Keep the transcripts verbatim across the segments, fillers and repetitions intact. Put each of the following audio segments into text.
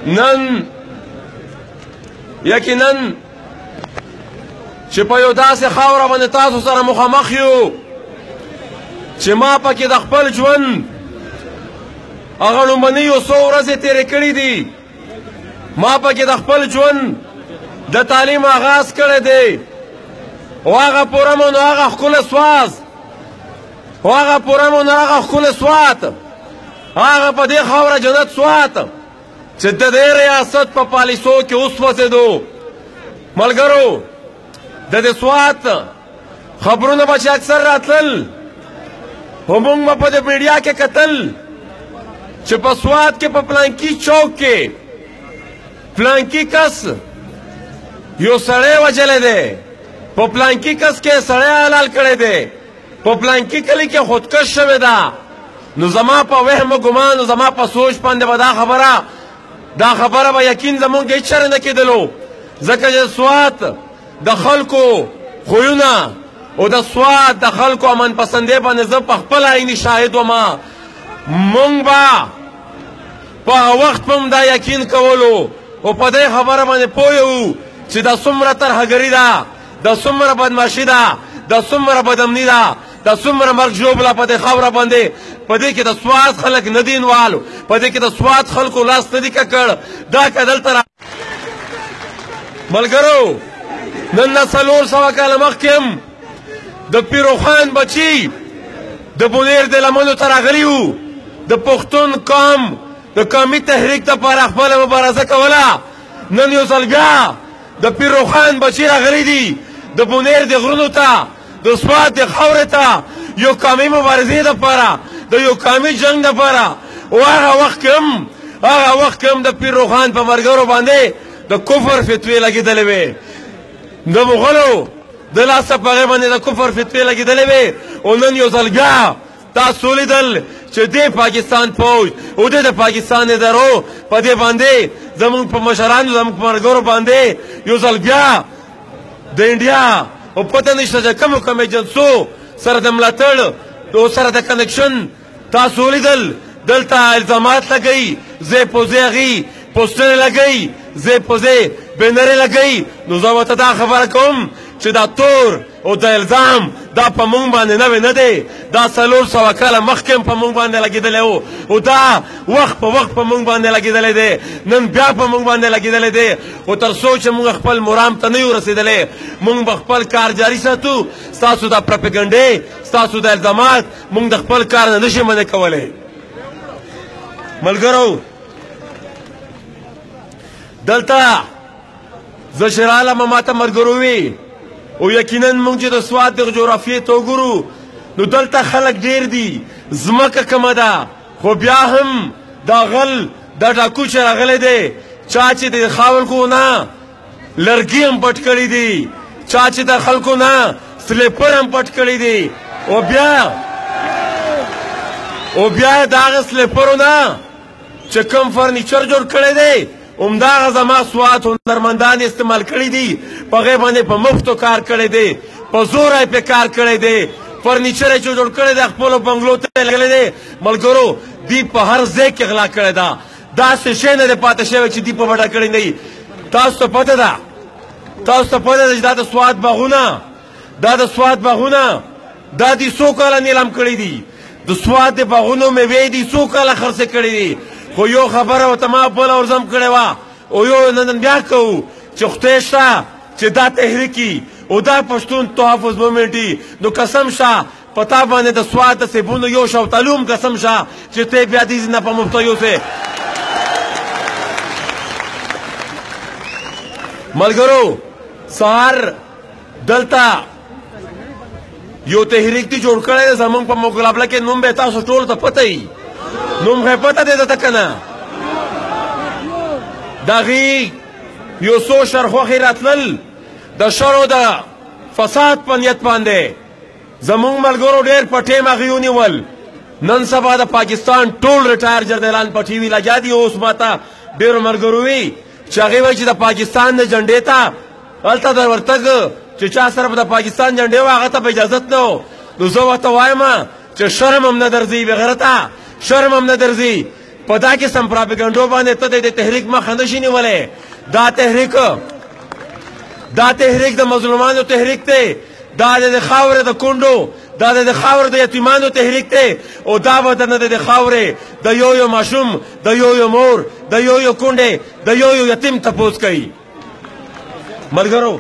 نن یقینا چې په یو داسې خاوره باندې تاسو سره مخامخ یو چې ما پکې د خپل ژوند هغه لومړنۍ یو څو ورځې تېرې کړي دي ما پکې د خپل ژوند د تعلیم آغاز کړی دی او هغه پوره مو نو هغه ښکلی سواز او هغه پوره مو نو هغه ښکلی سوات هغه په دې خاوره جنت سوات چې د دې ریاست په پالیسو کې اوس وسېدو ملګرو د دې سوات خبرونه به چې اکثر راتلل خو موږ به په دې میډیا کې کتل چې په سوات کې په پلانکي چوک کې پلانکی کس یو سړی وجلی دی په پلانکی کس کې سړی حلال کړی دی په پلانکی کلي کې خودکش شوې ده نو زما په وهم ګمان او زما په سوچ باندې به دا خبره دا خبره به یقین زمونږ هېڅ چېرې نه کېدلو ځکه چې سوات د خلکو خویونه او د سوات د خلکو امن پسندۍ باندې زه په خپل عیني شاهد وم مونږ به په هغه وخت په هم دا یقین کولو او په دې خبره باندې پوه یو چې دا څومره ترهګري ده دا څومره بدماشي ده دا څومره بدامني ده دا څومره مرګ ژوبله په دې خاوره باندې په دې کې د سوات خلک نه دي انوالو په دې کې د سوات خلکو لاس نه دي ککړ دا که دلته ملګرو نن نه څلور سوه کاله مخکې هم د پیروخان بچي د بونیر د لمنو ته راغلي وو د پښتون قوم د قومي تحریک دپاره خپله مبارزه کوله نن یو ځل بیا د پیروخان بچي راغلي دي د بونیر د غرونو ته د سوات د خاورې ته یو قومي مبارزې دپاره د یو قومي جنګ دپاره او هغه وخت کې هم هغه وخت کې هم د پیروخان په ملګرو باندې د کفر فتوې لګېدلې وې د مغلو د لاسه په هغې باندې د کفر فتوې لګېدلې وې او نن یو ځل بیا تاسو ولیدل چې دې پاکستان فوج او دې د پاکستان ادارو په دې باندې زموږ په مشرانو زموږ په ملګرو باندې یو ځل بیا د انډیا او پته نشته چې کومو کوم ایجنسو سره د ملاتړ او سره د کنکشن تاسو ولیدل دلته الزامات لګوي ځای په ځای هغې پوسټرې لګوي ځای په ځای بینرې لګوي نو زه ورته دا خبره کوم چې دا تور او دا الزام دا په مونږ باندې نوی نه دی دا څلور سوه کاله مخکې هم په مونږ باندې لګېدلی و او دا وخت په وخت په مونږ باندې لګېدلی دی نن بیا په مونږ باندې لګېدلی دی خو تر څو چې مونږ خپل مرام ته نه یو رسېدلی مونږ به خپل کار جاري ساتو ستاسو دا پروپیګنډې ستاسو د الزامات مونږ د خپل کار نه نشي منع کولی ملګرو دلته زه چې رالم ما ته ملګرو وي او یقینا موږ چې د سوات د جغرافیې ته وګورو نو دلته خلک ډېر دي ځمکه کمه ده خو بیا هم دا غل دا ډاکو چې راغلی دی چا چې د خلکو نه لرګي هم پټ کړي دي چا چې د خلکو نه سلیپر هم پټ کړي دي او بیا او بیا د هغه سلیپرو نه چې کوم فرنیچر جوړ کړی دی همدغه زما سوات هنرمندان استعمال کړي دي په هغې باندې په مفتو کار کړی دی په زور یې پې کار کړی دی فرنیچر یې چې جوړ کړی دی خپلو بنګلو ته یې لګلی دی ملګرو دوی په هر ځای کې غلا کړې ده داسې شی نه دی پاتې شوی چې دوی په بټه کړی نه وي تاسو ته پته ده تاسو ته پته ده چې دا د سوات باغونه دا د سوات باغونه دا دي څو کاله نیلام کړي دي د سوات د باغونو مېوې دي څو کاله خرڅې کړي دي خو یو خبره ورته ما بله ورځم کړې وه او یو نن بیا کوو چې خدای شته چې دا تحریکي او دا پښتون تحفظ مومنټي نو قسم شه په تا باندې د سوات د سیبونو یو شوتلو هم قسم شه چې ته بیا دې نه په مفته یوسې ملګرو سهار دلته یو تحریک دی جوړ کړی دی زمونږ په مقابله کې نوم به تاسو ټولو ته پته وي نوم خو یې پته دی درته که نه د هغې یو څو شرخوښې راتلل د شر د فساد په نیت باندې زمونږ ملګرو ډېر په ټیم هغې ونیول نن سبا د پاکستان ټول ریټایر جرنیلان په ټي وي لګیا دي اوس ما ته ډېرو ملګرو وي چې هغې وایي چې د پاکستان د جنډې ته هلته در ورتګ چې چا سره به د پاکستان جنډې وه هغه ته به اجازت نه و نو زه ورته وایم چې شرم هم نه درځي بېغیرته شرم هم نه درځي په دا قسم پراپګنډو باندې ته د تحریک مخه نشي نیولی. دا تحریک دا تحریک د مظلومانو تحریک دی، دا د خاورې د کونډو، دا د خاورې د یتیمانو تحریک دی. او دا به نه د خاورې د یو یو ماشوم، د یو یو مور، د یو یو کونډې، د یو یو یتیم تپوس کوي. ملګرو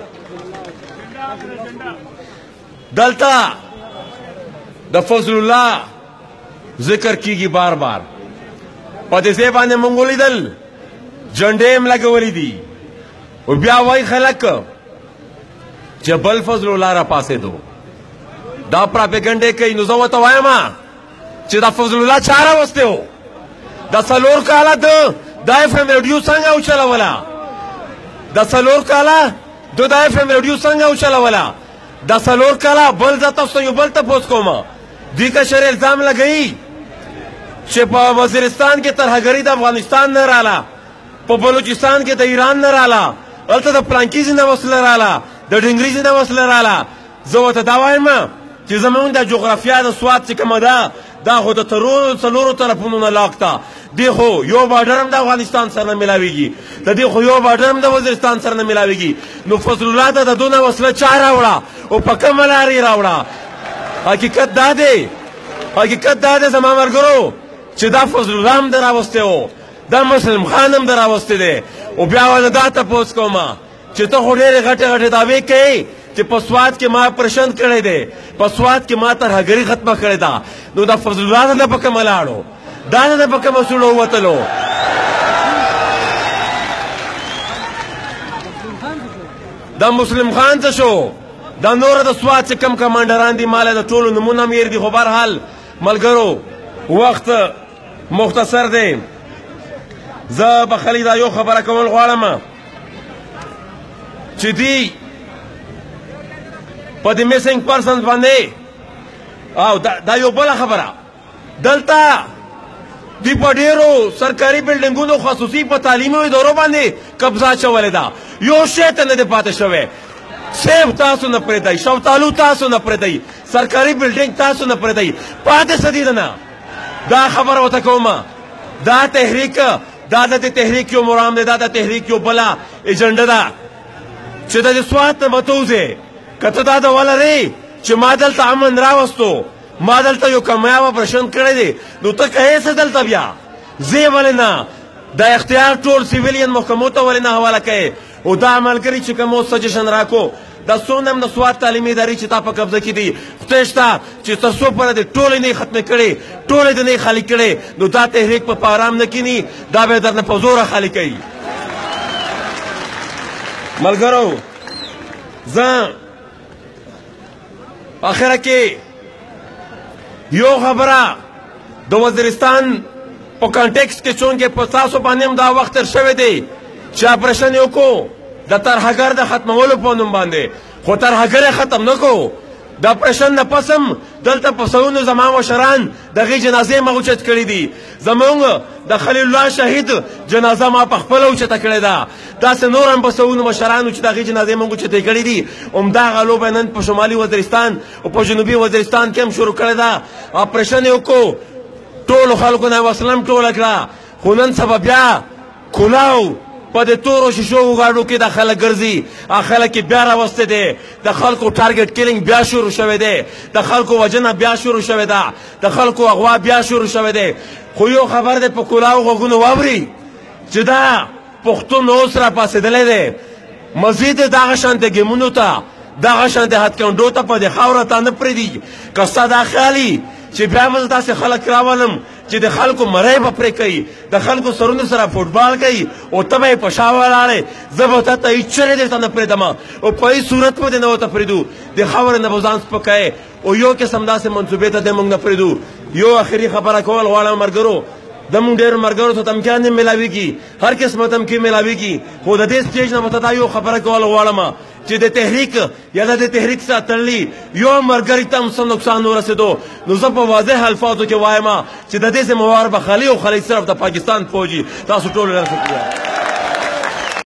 دلته د فضل الله ذکر کیږي بار بار. په دې ځای باندې مونږ ولیدل جنډې هم لګولې دي، او بیا وایي خلک چې بل فضل الله را پاسېدو. دا پراپګنډې کوي. نو زه ورته وایم چې دا فضل الله چا راوستی و؟ دا څلور کاله د دا اف ام ریډیو څنګه وچلوله؟ دا څلور کاله د دا اف ام ریډیو څنګه وچلوله؟ دا څلور کاله بل زه تاسو ته یو بل تپوس کوم. دوی کشر الزام لګوي چې په وزیرستان کې ترهګري د افغانستان نه راله، په بلوچستان کې د ایران نه راله، هلته د پلانکي ځینه وسله راله، د ډنګري ځینه وسله راله. زه ورته دا وایم چې زمونږ د جغرافیا د سواد چې کومه ده دا خو د څلورو طرفونو نه لاک ده. دې خو یو باډر هم د افغانستان سره نه میلاویږي، د دې خو یو باډر هم د وزیرستان سره نه میلاویږي. نو فضل الله ته د دونه وسله چا راوړه او په کومه لارې راوړه؟ حقیقت دا دی، حقیقت دا دی زما ملګرو چې دا فضل الله هم در راوستی و، دا مسلم خان هم در راوستی دی. او بیا ورته دا تپوس کوم چې ته خو ډېرې غټې غټې دعوې کوې چې په سواد کې ما پرشند کړی دی، په سواد کې ما ترهګري ختمه کړې ده. نو دا فضل الله نه په کومه لاړو؟ دا نه په کومه سوړو ووتلو؟ دا مسلم خان څه شو؟ دا نور د سواد چې کم کمانډران دي ماله د ټولو نمونه مې دي. خو بهرحال ملګرو وخت مختصر دی. زه بخلي دا یو خبره کول غواړم چې دی په دې میسنګ پرسنز باندې او دا یو بله خبره دلته دوی په ډېرو سرکاري بلډینګونو خصوصي په تعلیمي ادارو باندې قبضه اچولې ده. یو شی ته نه دی پاتې شوی. سیب تاسو نه پرېږدئ، شفتالو تاسو نه پرېږدئ، سرکاري بلډینګ تاسو نه پرېږدئ، پاتې څه دي نه. دا خبره ورته کوم دا تحریک دا د تحریک یو مرام دی، دا د تحریک یو بله ایجنډه ده چې د سوات نه به ته وځې. که ته دا د ولرې چې ما دلته امن راوستو، ما دلته یو کامیابه پرشند کړی دی، نو ته که څه دلته بیا ځې ولې نه؟ دا اختیار ټول سیویلین محکمو ته ولې نه حواله کوې؟ او دا ملګري چې کوم اوس سجیشن راکو دا څومره هم د سواد تعلیمي ادارې چې تا په قبضه کې دي خدای شته چې تر څو پورې دې ټولې نه یې ختمې کړې، ټولې دې نه یې خالي کړې، نو دا تحریک په آرام نه کیني، دا به یې درنه په زوره خالي کوي. ملګرو زه اخره کې یو خبره د وزیرستان په کانټیکس کې چونکې په تاسو باندې هم دا وخت تر شوی دی چې اپریشن یې وکړو د ترهګر د ختمولو په نوم باندې، خو ترهګر یې ختم نه کړو. د اپریشن نه پس هم دلته په سلونو زما مشران د هغې جنازې ما اوچت کړي دي. زمونږ د خلیل الله شهید جنازه ما په خپله اوچته کړې ده. داسې نور هم په سلونو مشرانو چې د هغې جنازې موږ اوچتې کړي دي. همدغه لوبه نن په شمالي وزیرستان او په جنوبي وزیرستان کې هم شروع کړې ده. اپریشن یې وکړو، ټولو خلکو نه وسله هم ټوله کړه، خو نن سبا بیا کلاو په دې تورو شیشو غاړو کې د خلک ګرځي، هغه خلک یې بیا راوستی دی، د خلکو ټارګټ کیلینګ بیا شروع شوی دی، د خلکو وژنه بیا شروع شوې ده، د خلکو اغوا بیا شروع شوی دی. خو یو خبر دی په کلاو غوږونو واوري چې دا پښتون اوس را پاڅېدلی دی، مزید دغه شانتې ګیمونو ته دغه شانتې هتکندو ته په دې خاوره ته نه پرېږدي. که ستا دا خیالي چې بیا به داسې خلک راولم چې د خلکو مری به پرې کوي، د خلکو سرونو سره فوټبال کوي او ته به یې په شا ولاړې، زه به تا ته هېڅ چرې درته نه پرېږدم او په هېڅ صورت به دې نه ورته پرېږدو. د خاورې نه به ځان سپکوې او یو قسم داسې منصوبې ته دې موږ نه پرېږدو. یو آخري خبره کول غواړم ملګرو، زموږ ډېرو ملګرو ته تمکان هم میلاویږي، هر قسمه تمکین میلاویږي، خو د دې سټیج نه به ته دا یو خبره کول غواړم چې د تحریک یا د تحریک سره تړلي یو ملګري ته هم څه نقصان ورسېدو، نو زه په واضح الفاظو کې وایم چې د دې ذمهوار به خالي او خالي صرف د پاکستان فوجي. تاسو ټولو ډېر شکریه.